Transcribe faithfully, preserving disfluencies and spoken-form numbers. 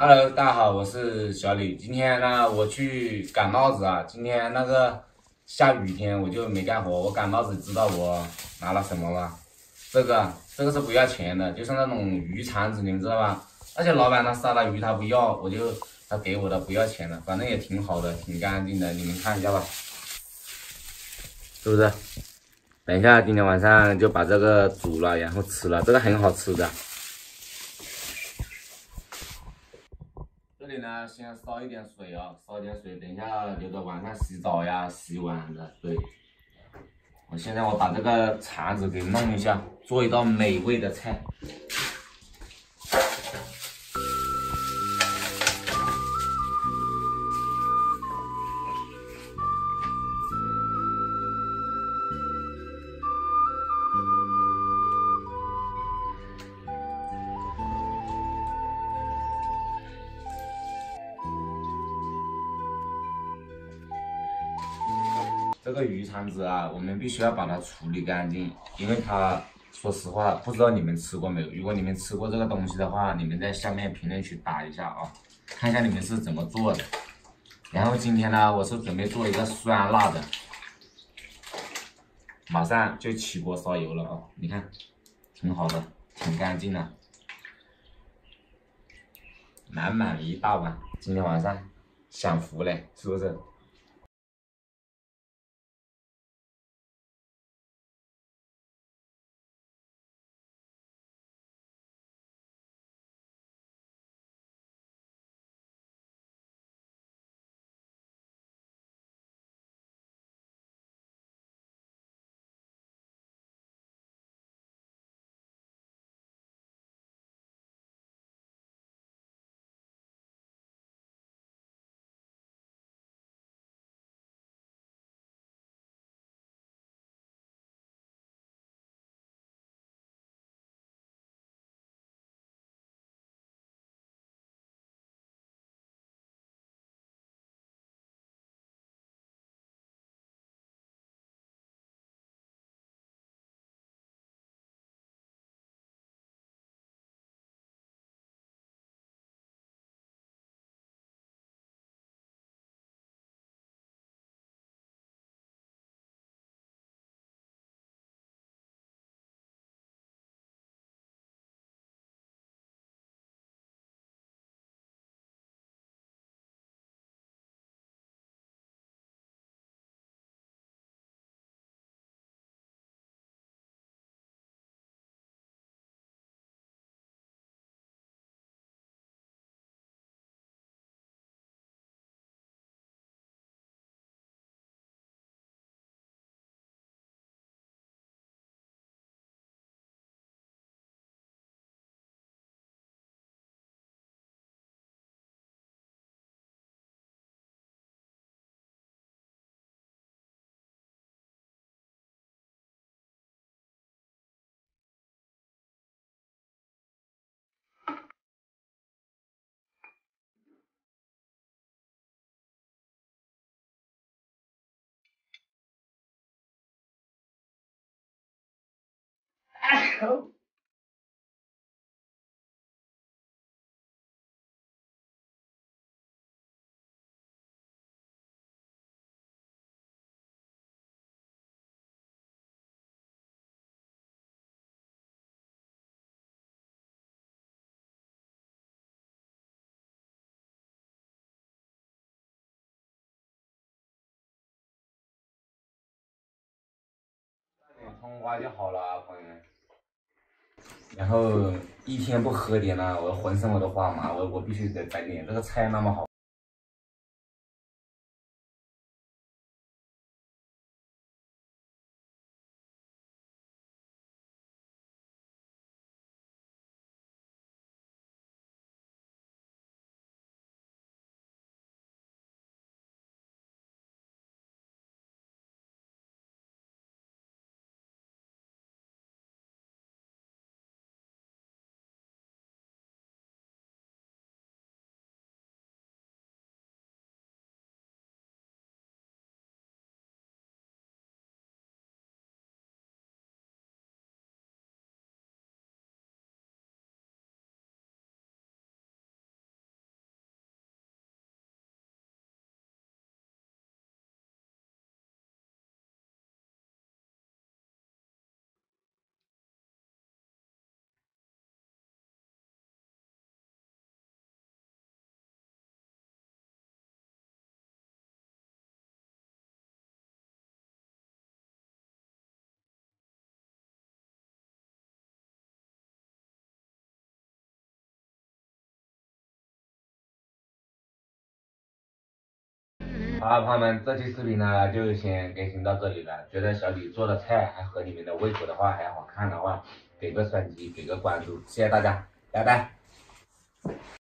Hello，大家好，我是小李。今天呢，我去赶帽子啊。今天那个下雨天，我就没干活。我赶帽子，知道我拿了什么吗？这个，这个是不要钱的，就是那种鱼肠子，你们知道吧？而且老板他杀了鱼，他不要，我就他给我的，不要钱的，反正也挺好的，挺干净的，你们看一下吧，是不是？等一下，今天晚上就把这个煮了，然后吃了，这个很好吃的。这里呢，先烧一点水哦，烧点水，等一下留着晚上洗澡呀、洗碗的水。我现在我把这个肠子给弄一下，做一道美味的菜。这个鱼肠子啊，我们必须要把它处理干净，因为它说实话，不知道你们吃过没有？如果你们吃过这个东西的话，你们在下面评论区打一下啊，看一下你们是怎么做的。然后今天呢，我是准备做一个酸辣的，马上就起锅烧油了啊！你看，挺好的，挺干净的，满满一大碗，今天晚上享福嘞，是不是？点葱花就好了啊，朋友们。然后一天不喝点呢，我浑身我都发麻，我我必须得整点。这个菜那么好。 好，朋友们，这期视频呢就先更新到这里了。觉得小李做的菜还合你们的胃口的话，还好看的话，给个双击，给个关注，谢谢大家，拜拜。